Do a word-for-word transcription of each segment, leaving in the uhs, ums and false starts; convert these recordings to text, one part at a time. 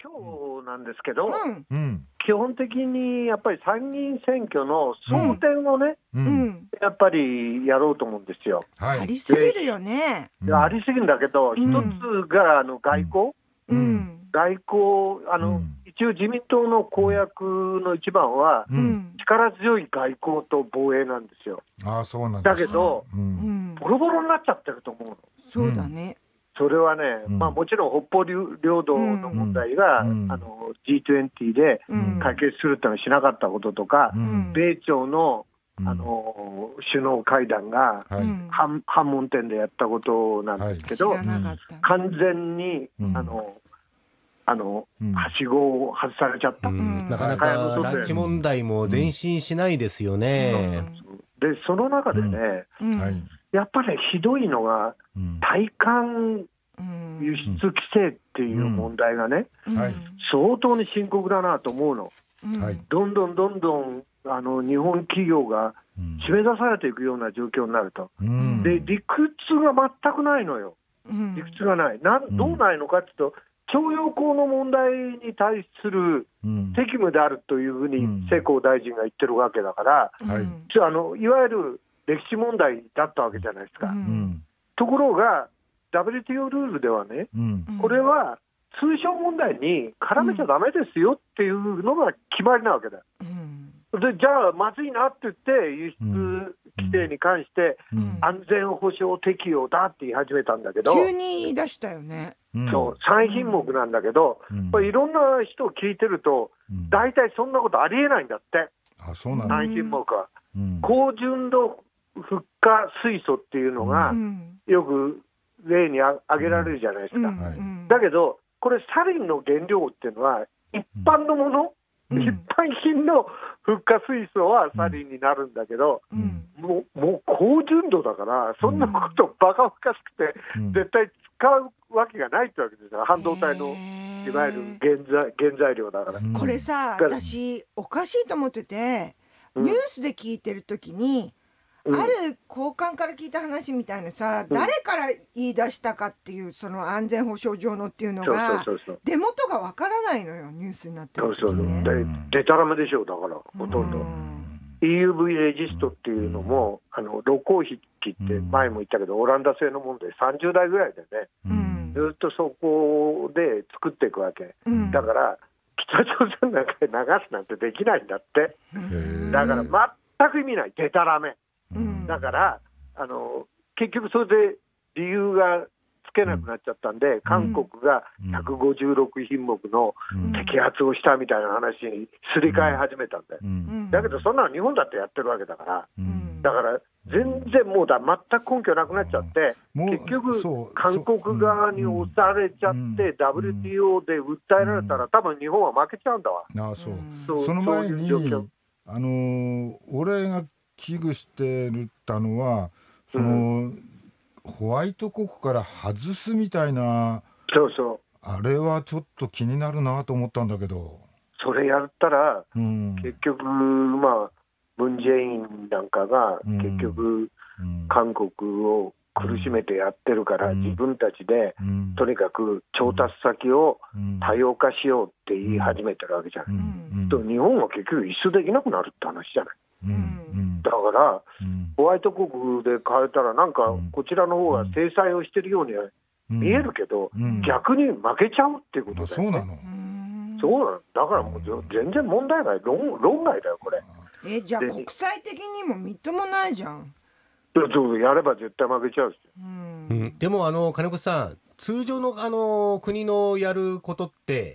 今日なんですけど、 うんうん。 基本的にやっぱり参議院選挙の争点をね、 う。 うんんやっぱりやろうと思うんですよ。 はい。 ありすぎるよね。 でありすぎるんだけど、一んつがあの外交、 ううんん外交あの、 うん一応自民党の公約の一番は、 う。 うんん力強い外交と防衛なんですよ。 ああ、そうなんですか。 だけど、 う。 うんんボロボロになっちゃってると思うの。 そうだね。 それはね、 うんまあ、もちろん北方領土の問題が、 うんあの ジートゥエンティー でうん解決するってのはしなかったこととか、 うん米朝の、 うんあの首脳会談がはい。 うん反反問点でやったことなんですけど、 知らなかった。 完全に、 うんあのあのうんはしごを外されちゃった、 うんなかな中山か外で拉致問題も前進しないですよね。 でその中でね、 うんはい。 やっぱりひどいのが、 うん対韓うん輸出規制っていう問題がね、 うんはい相当に深刻だなと思うの。 うんはいどんどんどんどんあの日本企業がうん締め出されていくような状況になると、 うんで理屈が全くないのよ、 うん理屈がない、なんうんどうないのかっていうと、徴用工の問題に対するうん責務であるというふうにうん世耕大臣が言ってるわけだから、 はいうんあのいわゆる歴史問題だったわけじゃないですか。 ううんんところが ダブリューティーオー ルールではね、 うんこれは通商問題に絡めちゃだめですよっていうのが決まりなわけだ。 うんでじゃあ、まずいなって言って、輸出規制に関してうん安全保障適用だって言い始めたんだけど、 急に言い出したよね。 うんそうさん品目なんだけど、 うんこれいろんな人を聞いてると、 うん大体そんなことありえないんだって、 あ、そうなんだ。 さん品目は。 うん高純度フッ化水素っていうのがうんよく例にあ挙げられるじゃないですか。 うんはいうんだけど、これ、サリンの原料っていうのは、一般のもの、 うん一般品のフッ化水素はサリンになるんだけど、 うんもうもう高純度だから、そんなことバカバカしくて、 うん絶対使うわけがないってわけですよ、半導体のへーいわゆる原材原材料だから。 うんこれさ、 から私おかしいと思ってて、 うんニュースで聞いてるときに、 うんある高官から聞いた話みたいなさ、誰から言い出したかっていうその安全保障上のっていうのそうがそうそう出元がわからないのよ、ニュースになってるそうそうそう、 時ね。 ででたらめでしょ、だから、ほとんど。 うんイーユーブイ レジストっていうのも、あの露光筆記って前も言ったけど、オランダ製のものでさんじゅうだいぐらいでね、 うんずっとそこで作っていくわけ。 うんだから北朝鮮なんかで流すなんてできないんだって。 うんだから全く意味ない、でたらめ。 うんだからあの結局それで理由がつけなくなっちゃったんで、韓国がひゃくごじゅうろく品目のうん摘発をしたみたいな話にすり替え始めたんだよ。 うんうんだけどそんなの日本だってやってるわけだから、 うんだから全然もうだ全く根拠なくなっちゃって、 もう結局そう韓国側に押されちゃって、 うんダブリューティーオー で訴えられたら、多分日本は負けちゃうんだわ。 ああ、そう。 そうその前にそういう状況。 あのー俺が危惧してるったのはその、ホワイト国から外すみたいなそうそう、 あれはちょっと気になるなと思ったんだけど、 それやったら、 うん結局、まあ、ムン・ジェインなんかが、 うん結局、 うん韓国を苦しめてやってるから、 うん自分たちで、 うんとにかく調達先をうん多様化しようって言い始めてるわけじゃない。 うんと日本は結局、輸出できなくなるって話じゃない。 うんうんだからうんホワイト国で変えたら、なんかうんこちらの方が制裁をしてるようには見えるけど、 うん逆に負けちゃうっていうことあだよね。 そうなの。 うんそうなの。だからもうぜ全然問題ない、論論外だよ、これ。 えじゃあで国際的にもみっともないじゃん。 そうそうやれば絶対負けちゃうし。 うんうんでもあの金子さん、通常のあの国のやることって、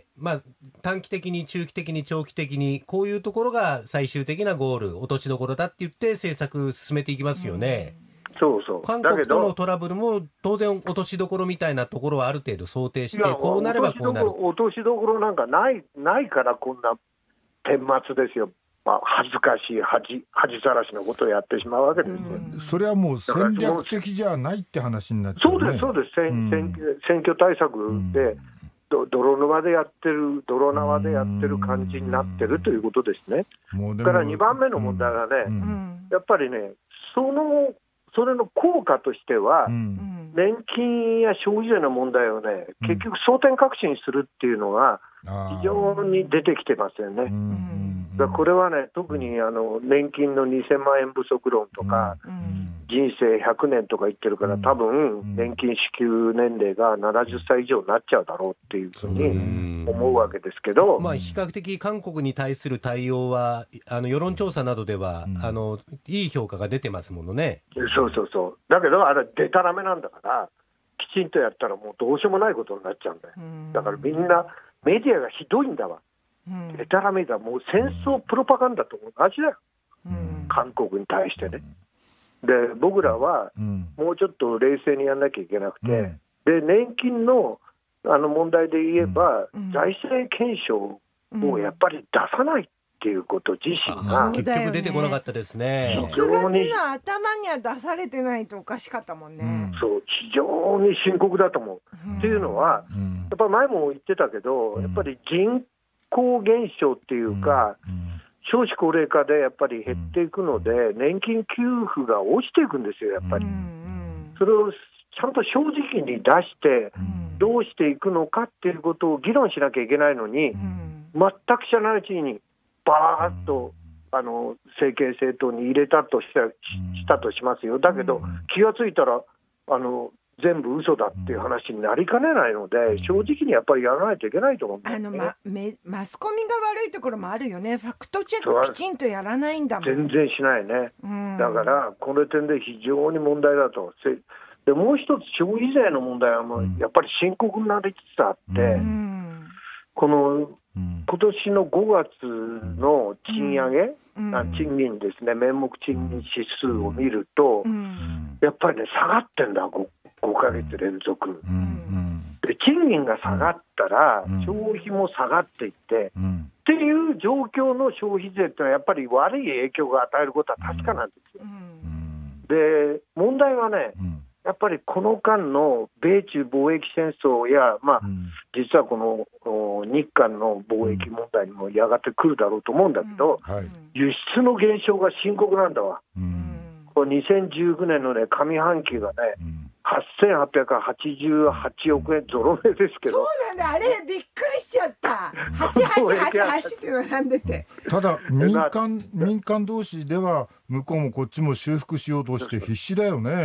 まあ、短期的に中期的に長期的にこういうところが最終的なゴール、落としどころだって言って政策進めていきますよね。 そうそう。 韓だけど国とのトラブルも当然落としどころみたいなところはある程度想定して、 いやこうなればこうなる。 落としどころなんかないないから、こんな顛末ですよ。まあ、恥ずかしい恥恥さらしのことをやってしまうわけですよ。 うんそれはもう戦略的じゃないって話になっちゃうね。 そうです、そうです、選うん選挙選挙対策で、ど泥沼でやってる、泥縄でやってる感じになってるということですね。 もうでもだからにばんめの問題はね、 うんうんやっぱりね、そのそれの効果としては、 うんうん年金や消費税の問題をね、結局、争点確信するっていうのが、 非常に出てきてますよね。だからこれはね、特にあの年金のにせんまんえん不足論とか、人生ひゃくねんとか言ってるから、多分年金支給年齢がななじゅっさい以上になっちゃうだろうっていうふうに思うわけですけど、 まあ、比較的韓国に対する対応はあの世論調査などでは、うん、あのいい評価が出てますものね。 そうそうそう。だけどあれデタラメなんだから、きちんとやったらもうどうしようもないことになっちゃうんだよ。だからみんなメディアがひどいんだわ。デタラメだ。もう戦争プロパガンダと同じだよ、韓国に対してね。で僕らはもうちょっと冷静にやんなきゃいけなくて、で年金のあの問題で言えば、財政検証をやっぱり出さないっていうこと自身が、 結局出てこなかったですね。 ろくがつの頭には出されてないとおかしかったもんね。 そう非常に深刻だと思う。っていうのは、やっぱり前も言ってたけど、やっぱり人口減少っていうか、少子高齢化でやっぱり減っていくので、年金給付が落ちていくんですよ、やっぱり。それをちゃんと正直に出して、どうしていくのかっていうことを議論しなきゃいけないのに、全く知らないうちに、バーッとあの政権政党に入れたとしたしたとしますよ。だけど、気がついたらあの全部嘘だっていう話になりかねないので、正直にやっぱりやらないといけないと思うんだよね。 あの、ま、めマスコミが悪いところもあるよね。ファクトチェックきちんとやらないんだもん。 全然しないね、うん、だからこの点で非常に問題だと。でもう一つ消費税の問題はもうやっぱり深刻になりつつあって、うん、この今年のごがつの賃上げ、うん、あ賃金ですね、名目賃金指数を見ると、うん、やっぱりね下がってんだ 5, ごかげつ連続、うん、で賃金が下がったら消費も下がっていって、うん、っていう状況の消費税ってのはやっぱり悪い影響が与えることは確かなんですよ、うん、で問題はね、うんやっぱりこの間の米中貿易戦争や、まあうん、実はこの日韓の貿易問題にもやがて来るだろうと思うんだけど、うんはい、輸出の減少が深刻なんだわ、うん、これにせんじゅうきゅうねんの、ね、上半期がね、うん、はっせんはっぴゃくはちじゅうはちおくえん、ゾロ目ですけど。 そうなんだ、あれびっくりしちゃった。はちはちはちはちって並んでて。 ただ民間民間同士では向こうもこっちも修復しようとして必死だよね、うん、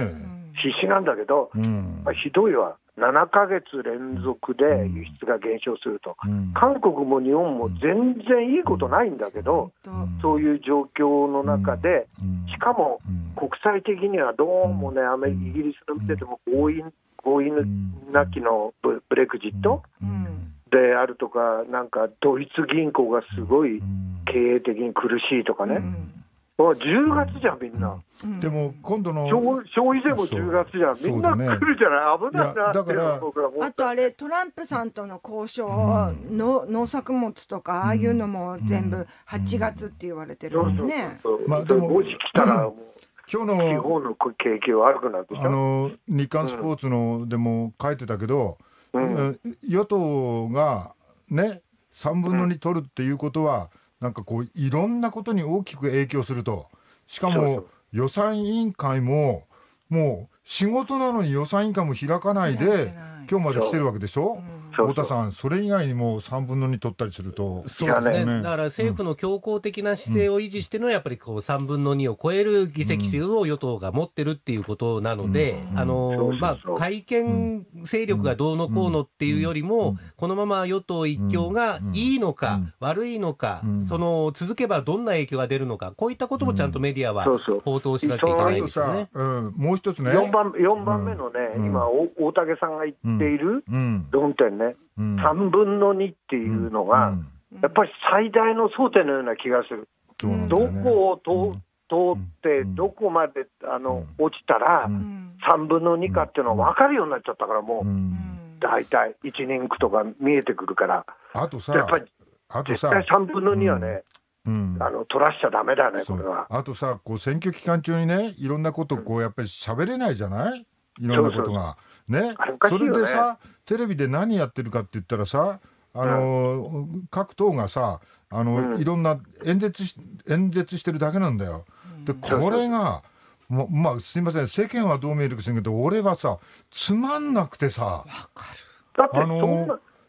必死なんだけど、うんまあ、ひどいわ。ななかげつ連続で輸出が減少すると、うん、韓国も日本も全然いいことないんだけど、うん、そういう状況の中で、うん、しかも国際的にはどうもね、アメリカ、イギリスの見てても合意、合意なきの ブ, ブレクジット、うんであるとか、なんかドイツ銀行がすごい経営的に苦しいとかね、うん、じゅうがつじゃんみんな、 うん、でも今度の消費税もじゅうがつじゃん、みんな来るじゃない、危ないなって。だからあとあれトランプさんとの交渉、うん、の農作物とかああいうのも全部はちがつって言われてるもんね。 でももし来たらもう今日の地方の景気悪くなるでしょ。 あの日刊スポーツのでも書いてたけど、うん、与党がねさんぶんのに取るっていうことは、なんかこういろんなことに大きく影響すると。しかも予算委員会ももう仕事なのに予算委員会も開かないで今日まで来てるわけでしょ。太田さん、それ以外にもさんぶんのに取ったりすると。 そうですね。だから政府の強硬的な姿勢を維持してのやっぱりこうさんぶんのにを超える議席数を与党が持ってるっていうことなので、あのまあ改憲勢力がどうのこうのっていうよりも、このまま与党一強がいいのか悪いのか、その続けばどんな影響が出るのか、こういったこともちゃんとメディアは報道しなきゃいけないんですよね。 もう一つね。 よんばんよんばんめのね、今大竹さんが言っている論点ね。うん、さんぶんのにっていうのが、うん、やっぱり最大の争点のような気がする、うん、どこを通、通ってどこまであの落ちたらさんぶんのにかっていうのが分かるようになっちゃったから、もうだいたいいち人区とか見えてくるから、 あとさやっぱり絶対さんぶんのにはね、うんうん、あの取らしちゃダメだね、これは。 あとさ、こう選挙期間中にね、いろんなことこうやっぱり喋れないじゃない、いろんなことがね。それでさ、テレビで何やってるかって言ったらさ、あの、うん、各党がさ、あの、うん、いろんな演説し演説してるだけなんだよ。でこれがままあすいません、世間はどう見えるかしらんけど、俺はさつまんなくてさ。 わかる。だってそんな、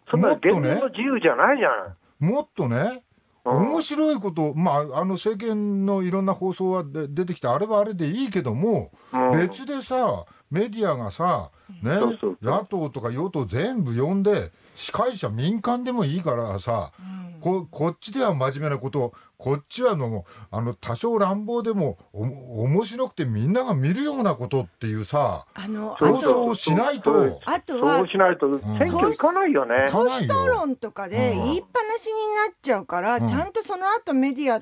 そんな言論の自由じゃないじゃない。 もっとね、面白いこと、まあ、あの政権のいろんな放送はで出てきて、あれはあれでいいけども、うん、別でさ、メディアがさ、ね、そうそうそう、野党とか与党全部呼んで、司会者民間でもいいからさ、うん、こ, こっちでは真面目なことを、こっちはもうあの多少乱暴でもお面白くてみんなが見るようなことっていうさ、 あの放送をしないと、 あとはそうしないと選挙行かないよね。 党首討論とかで言いっぱなしになっちゃうから、うん、ちゃんとその後メディアって、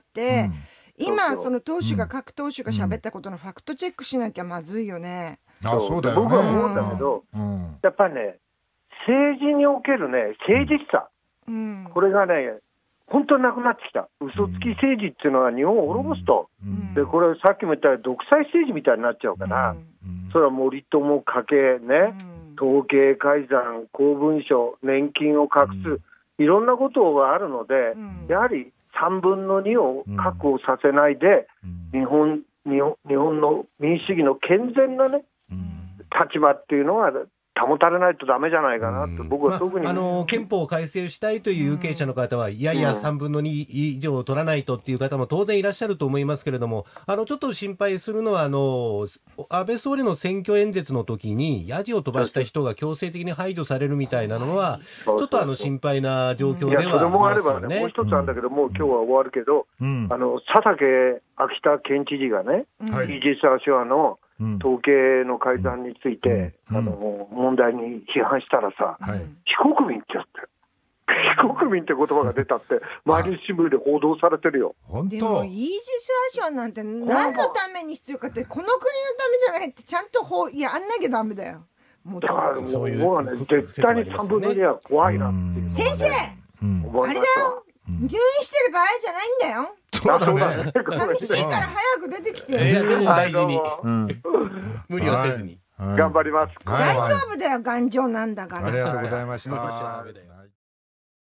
うん、今その党首が、うん、各党首が喋ったことのファクトチェックしなきゃまずいよね。 あ、そうだよね。 僕は思うんだけど、うん、やっぱりね、政治におけるね、誠実さ、うん、これがね、本当になくなってきた。嘘つき政治っていうのは日本を滅ぼすと、うん、でこれさっきも言ったように独裁政治みたいになっちゃうから、うん、それは森友家計ね、うん、統計改ざん、公文書、年金を隠す、うん、いろんなことがあるので、うん、やはりさんぶんのにを確保させないで、うん、日本、日本、日本の民主主義の健全なね、うん、立場っていうのが保たれないとダメじゃないかなと、僕は特に、 まあ、あの憲法を改正したいという有権者の方は、いやいやさんぶんのに以上を取らないとっていう方も当然いらっしゃると思いますけれども、あのちょっと心配するのは、あの安倍総理の選挙演説の時にヤジを飛ばした人が強制的に排除されるみたいなのは、ちょっとあの心配な状況ではありますよね。いや、それもあればね、 もう一つあるんだけど、もう今日は終わるけど、うん、あの佐竹秋田県知事がね、イージス・アショアの統計の改ざんについて、うん、あの問題に批判したらさ、はい、非国民ってやって非国民って言葉が出たって毎日新聞で報道されてるよ。 でもイージス・アショアなんて何のために必要かって、この国のためじゃないってちゃんとほやんなきゃダメだよ。もうだからもうもうね、絶対にさんぶんのには怖いなっていう、ね、 先生、うん、あれだよ、入院してる場合じゃないんだよ。 そうだね。 寂しいから早く出てきて。 えー、でも大事に、うん、無理はせずに、 はい、頑張ります。 大丈夫だよ、頑丈なんだから。 ありがとうございました。